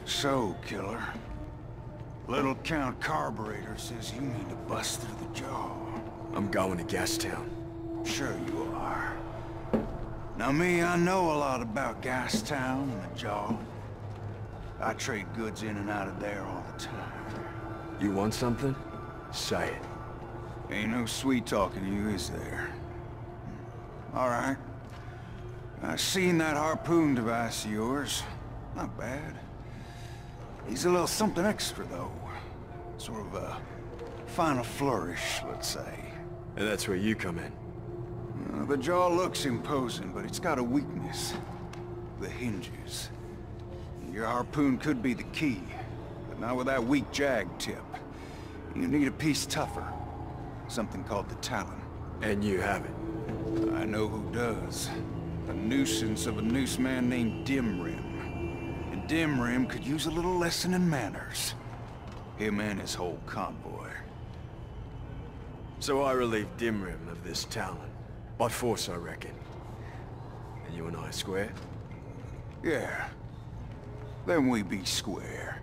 So, killer, little Count Carburetor says you need to bust through the jaw. I'm going to Gastown. Sure you are. Now me, I know a lot about Gastown and the jaw. I trade goods in and out of there all the time. You want something? Say it. Ain't no sweet talking to you, is there? All right. I seen that harpoon device of yours. Not bad. Needs a little something extra, though. Sort of a final flourish, let's say. And that's where you come in. The jaw looks imposing, but it's got a weakness. The hinges. Your harpoon could be the key, but not with that weak jag tip. You need a piece tougher. Something called the Talon. And you have it. I know who does. A nuisance of a noose man named Dimrim. And Dimrim could use a little lesson in manners. Him and his whole convoy. So I relieve Dimrim of this Talon. By force, I reckon. And you and I square? Yeah. Then we be square.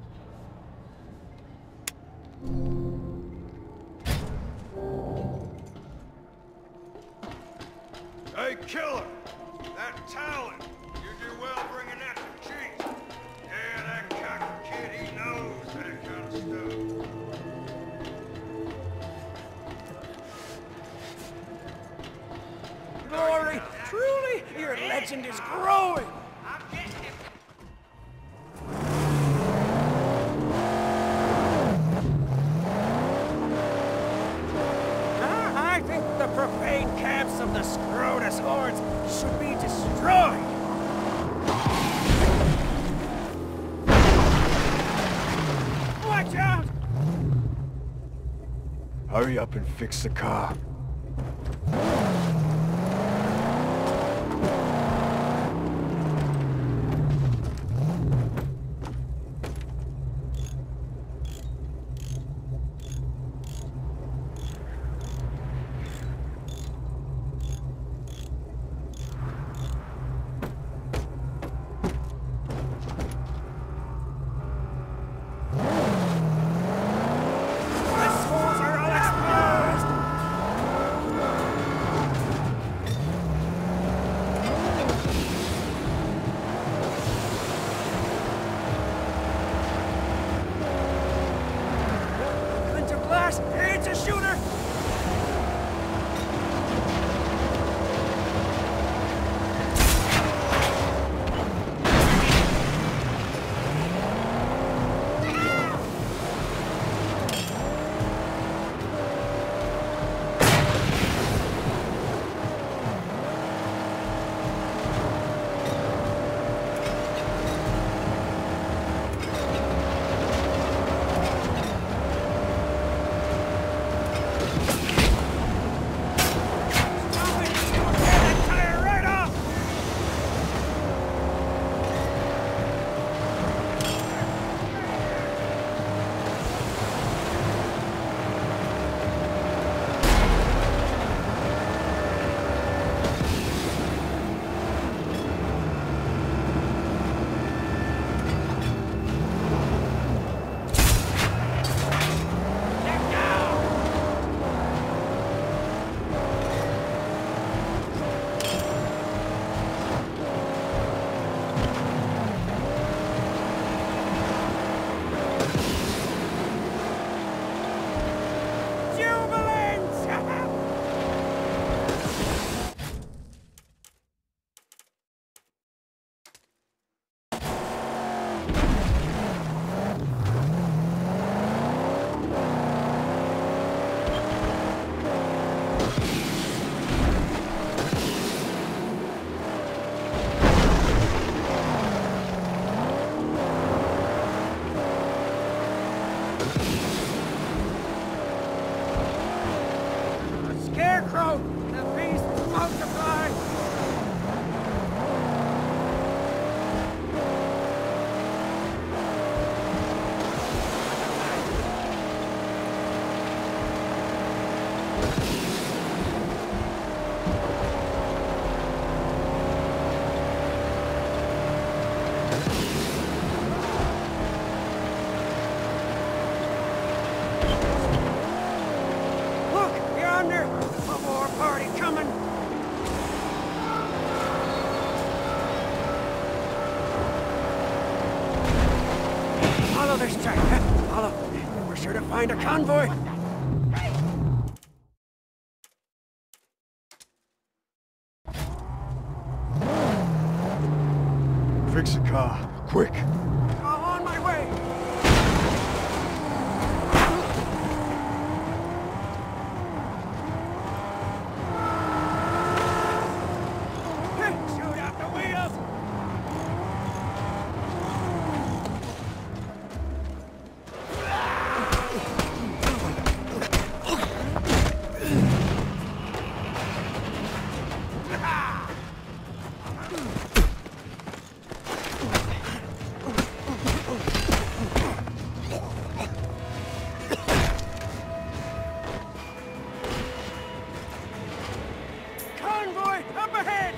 Hey, killer! That Talon! You do well bringing that to Chief. Yeah, that cocker kid, he knows that kind of stuff. Glory! Truly, your legend is growing! I think the profane camps of the Scrotus hordes should be destroyed! Watch out! Hurry up and fix the car. It's a shooter! Follow this track, huh? Follow. We're sure to find a convoy. Fix the car, quick. On my way. Shoot out the wheels. Convoy up ahead.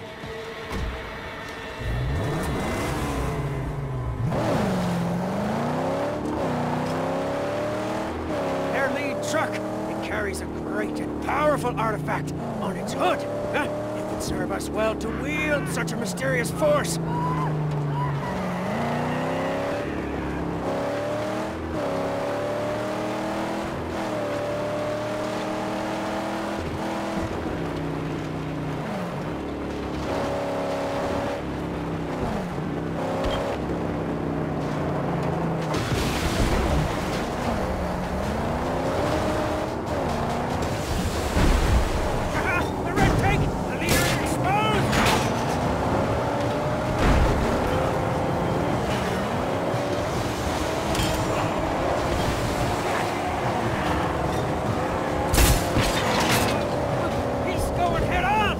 Their lead truck. It carries a great and powerful artifact on its hood. Huh? It would serve us well to wield such a mysterious force. The red tank! The leader is exposed! He's going head on!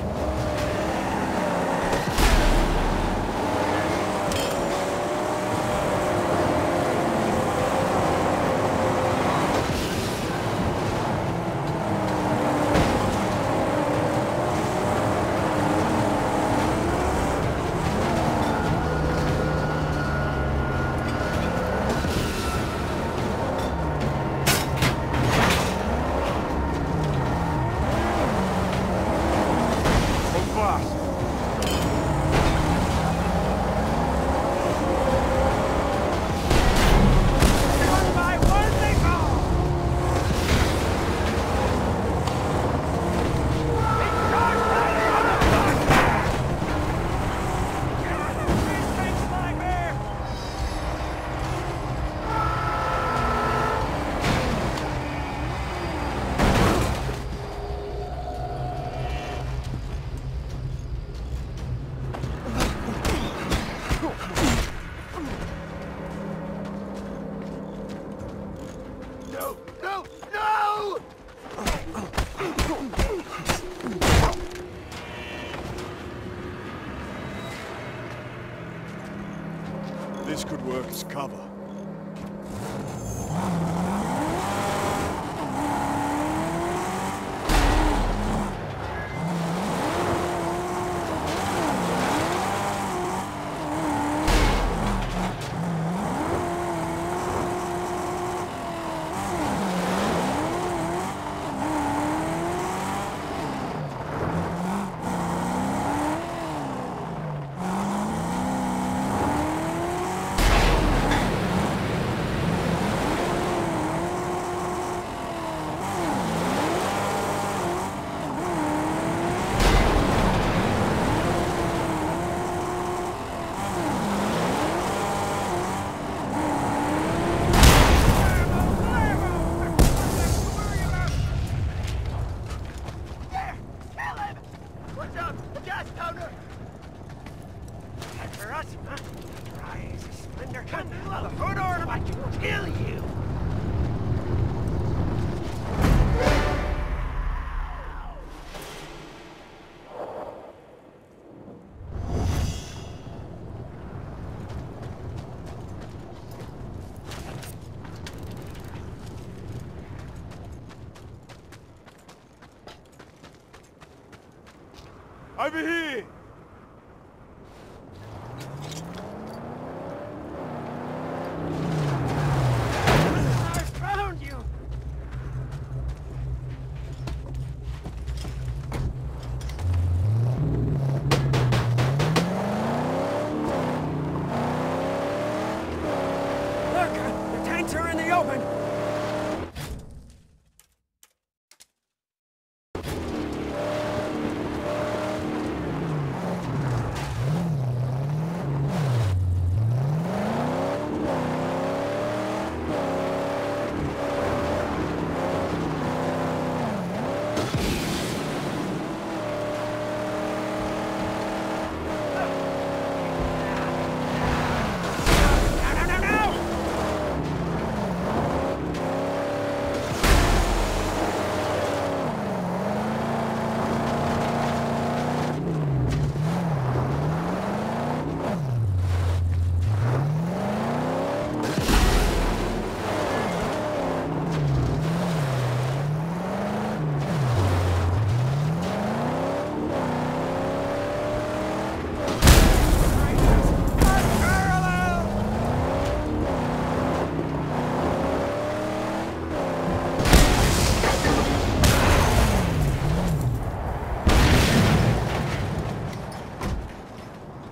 One by one they fall! They charge right on the front! These tanks fly bare! No, no, no! This could work as cover. Watch out! The gas counter! And for us, huh? Rise, splendor, come to the hood or I can kill you! Over here! I found you! Look, the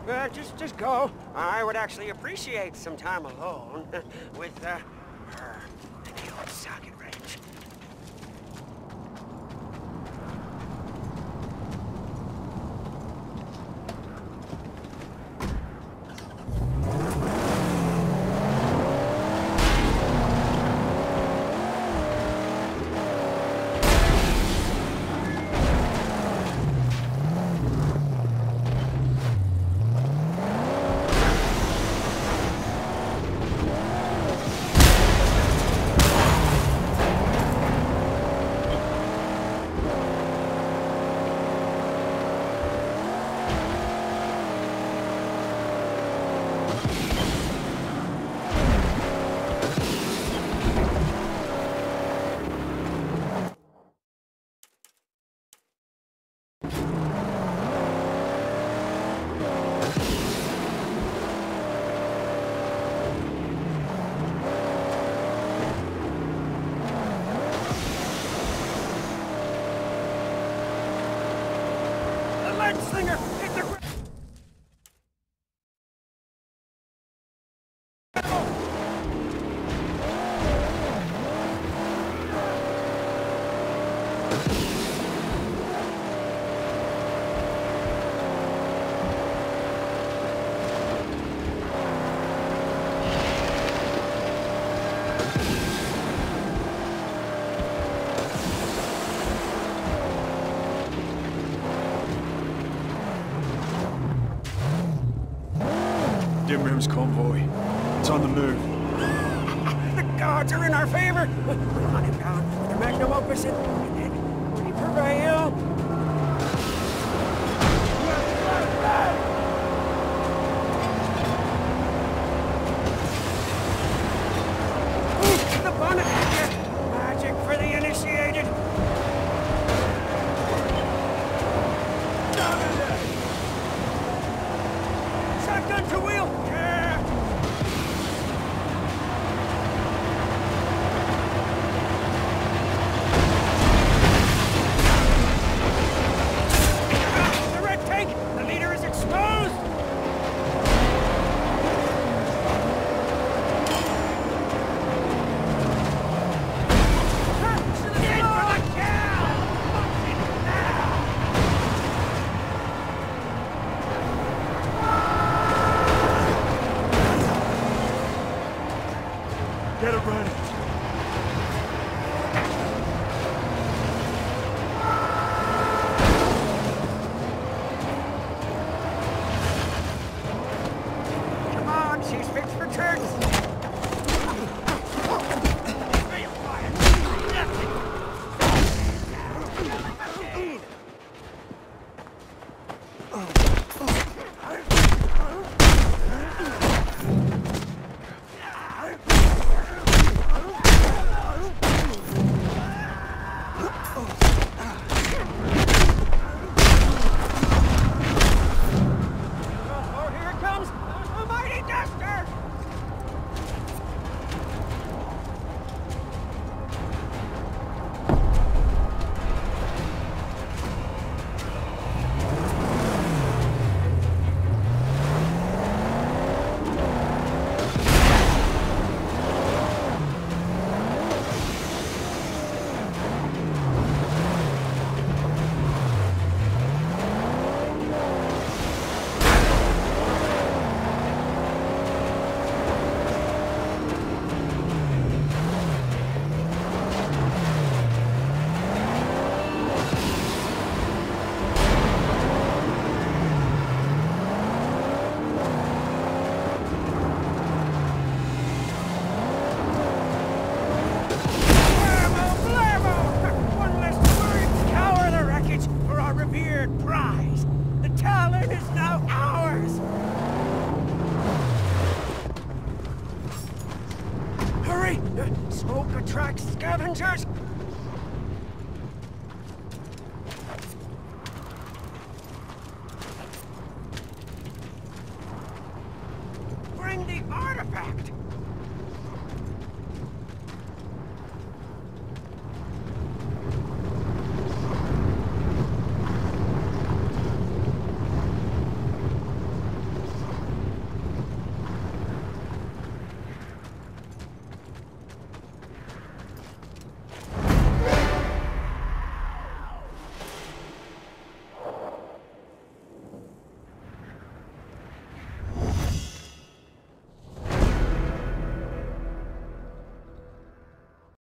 Just go. I would actually appreciate some time alone with her and the old socket wrench. Slinger, hit the ground! Dimrim's convoy. It's on the move. The gods are in our favor! We'll hunt him down with the magnum opus and then, when he prevail... Ooh, the bonnet! Magic for the initiated! Shotgun to wheel! Get it running. Come on, she's fixed for turns. Prize! The Talon is now ours! Hurry! Smoke attracts scavengers! Bring the artifact!